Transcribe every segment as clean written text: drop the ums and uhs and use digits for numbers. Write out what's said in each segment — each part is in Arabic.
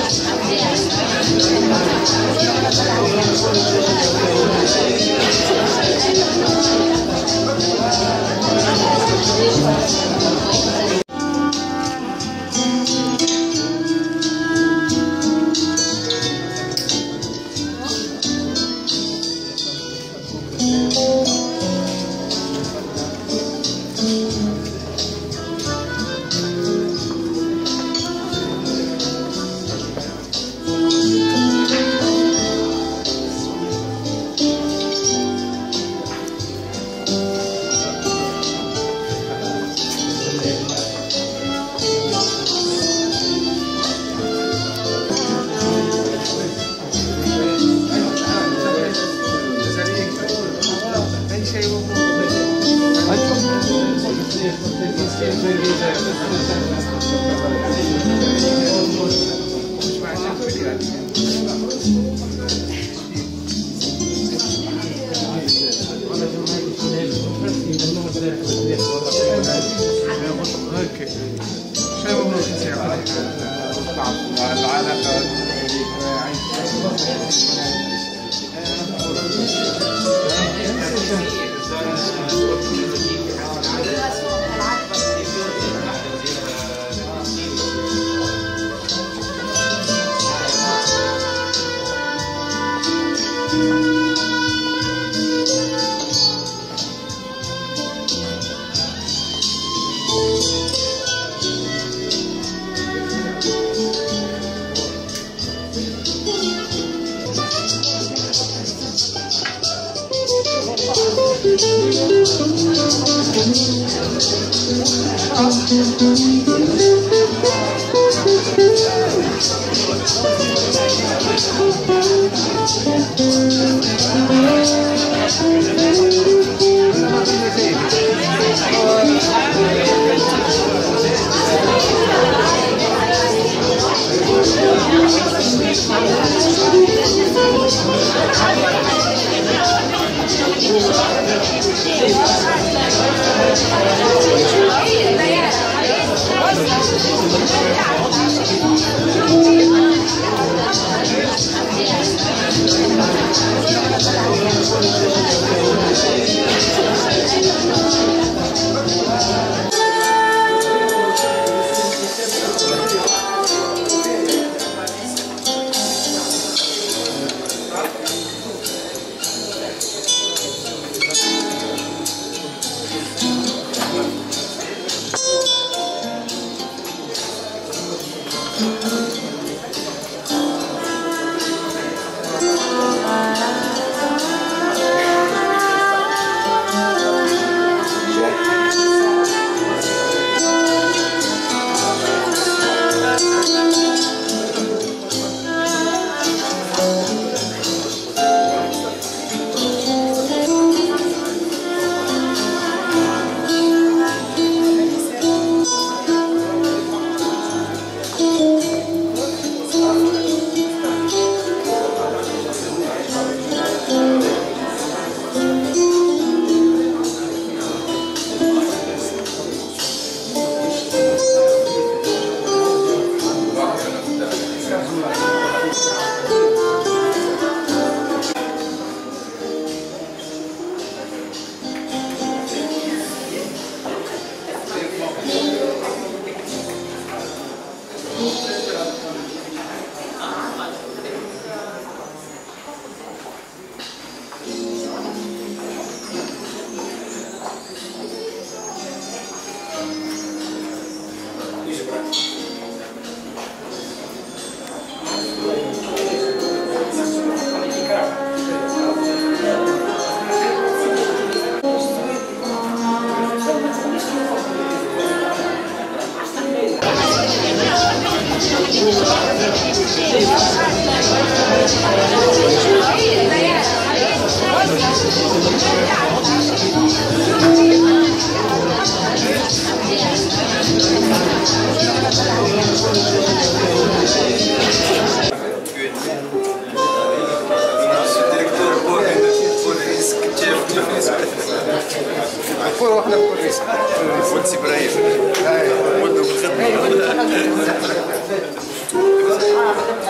وانت ابراهيم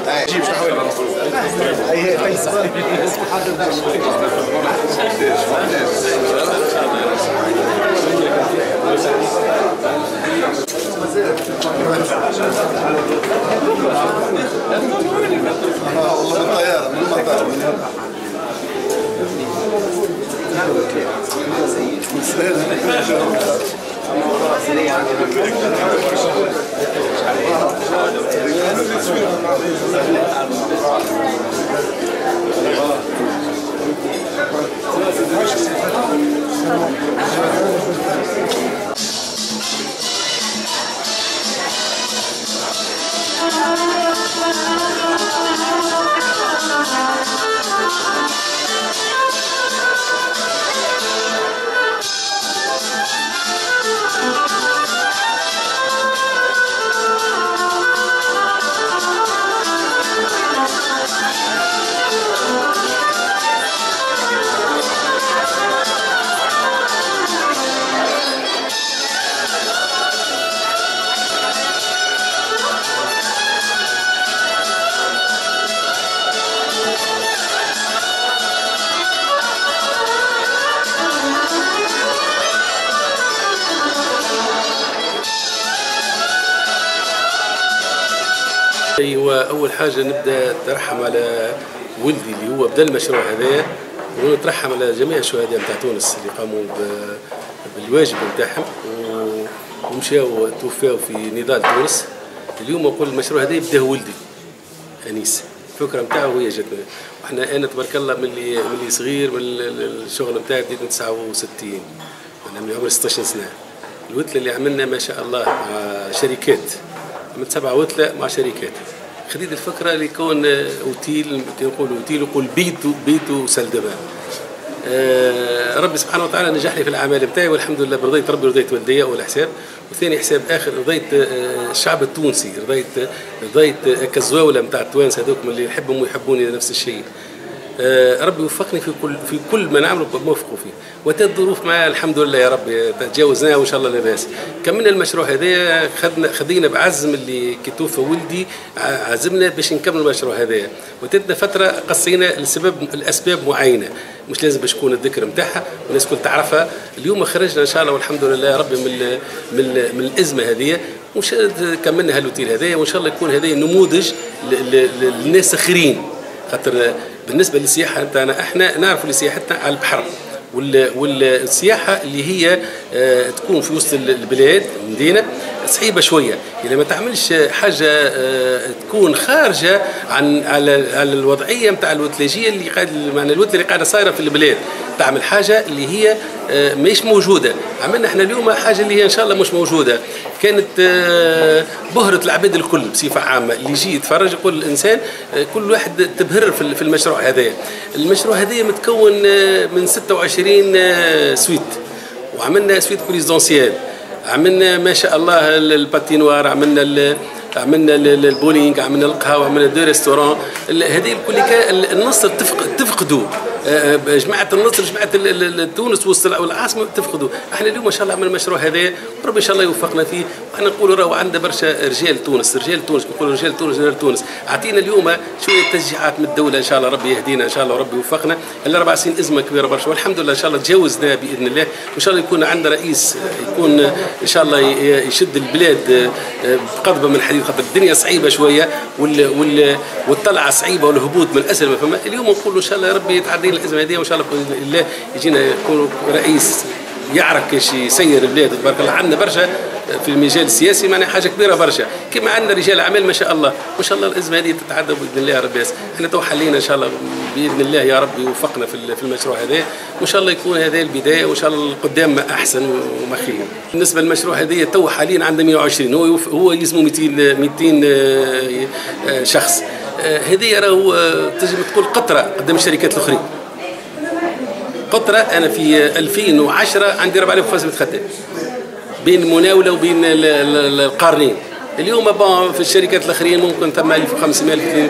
جيب شحوي اي فيصل والله بالطيارة من المطار ايوه، اول حاجه نبدا نترحم على ولدي اللي هو بدا المشروع هذايا، ونترحم على جميع الشهداء نتاع تونس اللي قاموا بالواجب نتاعهم ومشاو توفاو في نضال تونس. اليوم نقول المشروع هذا بداه ولدي انيس، الفكره نتاعو هي جاتنا، وحنا انا تبارك الله ملي صغير من الشغل نتاعي بديت من 69، انا من عمري 16 سنه. الوتله اللي عملنا ما شاء الله مع شركات، من 7 وتلة مع شركات. خديت الفكره اللي يكون اوتيل، كنقول اوتيل يقول بيتو سلدبان. ربي سبحانه وتعالى نجح لي في الاعمال نتاعي، والحمد لله برضيت ربي ورضيت والدي اول حساب، وثاني حساب اخر رضيت الشعب التونسي، رضيت كالزواوله نتاع التوانسه هذوك اللي يحبهم ويحبوني نفس الشيء. ربي وفقني في كل ما نعمله موفقه فيه، وتظروف معاه الحمد لله يا ربي تجاوزناه وان شاء الله لاباس. كملنا المشروع هذايا، خذينا بعزم اللي كي توفى ولدي، عزمنا باش نكمل المشروع هذايا، وتدنا فتره قصينا الاسباب معينه، مش لازم باش تكون الذكر نتاعها والناس الكل تعرفها. اليوم خرجنا ان شاء الله والحمد لله يا ربي من الازمه هذه، وش كملنا هالوتيل هذايا، وان شاء الله يكون هذايا نموذج للناس اخرين. خاطر بالنسبه للسياحه نتاعنا احنا نعرفوا سياحتنا على البحر، والسياحه اللي هي تكون في وسط البلاد المدينه صعيبه شويه، اذا ما تعملش حاجه تكون خارجه على الوضعيه نتاع الوتلاجيه اللي معنى الوتله اللي قاعده صايره في البلاد، تعمل حاجه اللي هي مش موجوده. عملنا احنا اليوم حاجه اللي هي ان شاء الله مش موجوده، كانت بهرة العباد الكل بصفه عامه، اللي يجي يتفرج يقول الانسان كل واحد تبهر في المشروع هذا. المشروع هذا متكون من 26 سويت، وعملنا سويت بريزيدونسيال، عملنا ما شاء الله الباتينوار، عملنا البولينج، عملنا القهوه، عملنا دو ريستورون. هذه الكل النصر تفقدوا، جماعه النصر، جماعه تونس والعاصمه تفقدوا. احنا اليوم ما شاء الله عملنا المشروع هذا، وربي ان شاء الله يوفقنا فيه. واحنا نقولوا راهو عندنا برشا رجال تونس، نقولوا رجال تونس، اعطينا اليوم شويه تشجيعات من الدوله، ان شاء الله ربي يهدينا، ان شاء الله ربي يوفقنا. ال4 سنين ازمه كبيره برشا، والحمد لله ان شاء الله تجاوزنا باذن الله، وان شاء الله يكون عندنا رئيس يكون ان شاء الله يشد البلاد بقضبه من حديد، خاطر الدنيا صعيبه شويه والطلعه صعيبه والهبوط من الاسر ما فما. اليوم نقولوا ان شاء الله ربي يتعدي الازمه هذه، وان شاء الله باذن الله يجينا يكون رئيس يعرف كيش يسير البلاد. تبارك الله عندنا برشا في المجال السياسي، معناها حاجه كبيره برشا، كما عندنا رجال اعمال ما شاء الله، وان شاء الله الازمه هذه تتعدى باذن الله يا رب ياسر. احنا تو حلينا ان شاء الله باذن الله يا رب يوفقنا في المشروع هذا، وان شاء الله يكون هذا البدايه، وان شاء الله القدام احسن وما خير. بالنسبه للمشروع هذا تو حاليا عندنا 120، هو يلزموا 200 شخص. هذه راهو تجي تقول قطره قدام الشركات الاخرين. قطره انا في 2010 عندي 4500 خدام بين المناوله وبين القارنين. اليوم في الشركات الاخرين ممكن ثم 1500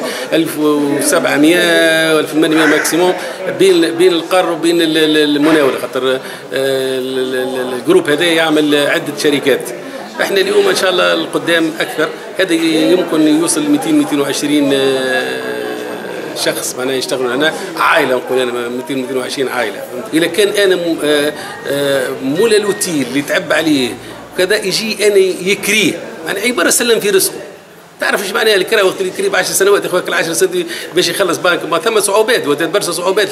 1700 1800 ماكسيموم بين القار وبين المناوله، خاطر الجروب هذا يعمل عده شركات. احنا اليوم ان شاء الله القدام اكثر، هذا يمكن يوصل 200 220 شخص معناها يشتغلون هنا، عائله نقول انا 200 220 عائله. اذا كان انا مولا الوتيل اللي تعب عليه كذا يجي انا يكريه، انا عباره سلم في رزقه. تعرف ايش معناها الكرا وقت اللي يكري ب 10 سنوات، اخوك ال 10 سنوات باش يخلص بنك، ما ثم صعوبات برشا صعوبات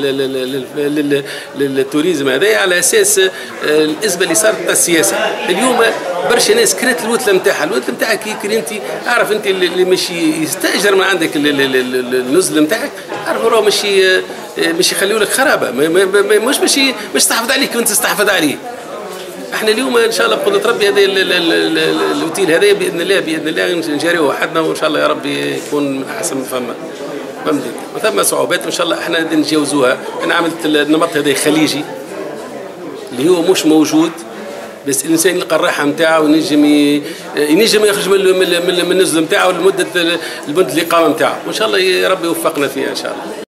للتوريزم هذا، على اساس الازمه اللي صارت تاع السياسه. اليوم برشا ناس كرات الوتله نتاعها، الوتله نتاعك كي كري انت، اعرف انت اللي مش يستاجر من عندك النزل نتاعك، اعرف راه مش يخليوا لك خرابه، مش تحافظ عليك وانت تستحفظ عليه. احنا اليوم ان شاء الله بقدره ربي هذا الاوتيل هذا باذن الله نجاريوه وحدنا، وان شاء الله يا ربي يكون من احسن ما فما ثم صعوبات وان شاء الله احنا نتجاوزوها. انا عملت النمط هذا خليجي اللي هو مش موجود، بس الانسان يلقى الراحه نتاعو ينجم يخرج من النزل نتاعو لمده الاقامه نتاعو، وان شاء الله يا ربي يوفقنا فيها ان شاء الله.